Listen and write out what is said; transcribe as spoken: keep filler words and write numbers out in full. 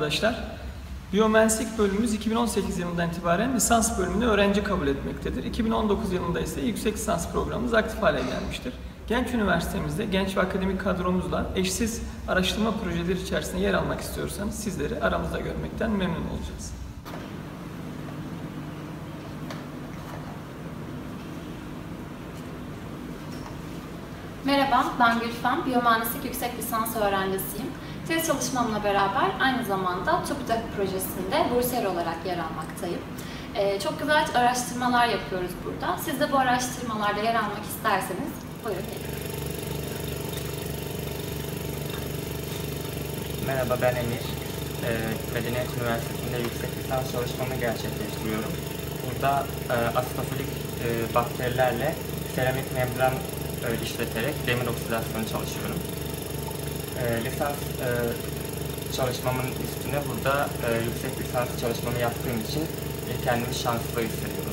arkadaşlar. Biyomühendislik bölümümüz iki bin on sekiz yılından itibaren lisans bölümünü öğrenci kabul etmektedir. iki bin on dokuz yılında ise yüksek lisans programımız aktif hale gelmiştir. Genç üniversitemizde genç ve akademik kadromuzla eşsiz araştırma projeleri içerisinde yer almak istiyorsanız sizleri aramızda görmekten memnun olacağız. Merhaba, ben Gülfem. Biyomühendislik yüksek lisans öğrencisiyim. Tez çalışmamla beraber aynı zamanda TÜBİTAK projesinde bursiyer olarak yer almaktayım. Ee, çok güzel araştırmalar yapıyoruz burada. Siz de bu araştırmalarda yer almak isterseniz buyurun gelin. Merhaba, ben Emir. Ee, Medeniyet Üniversitesi'nde yüksek lisans çalışmamı gerçekleştiriyorum. Burada e, asitofilik e, bakterilerle seramik membran e, işleterek demir oksidasyonu çalışıyorum. E, lisans e, çalışmamın üstüne burada e, yüksek lisans çalışmamı yaptığım için e, kendimi şanslı hissediyorum.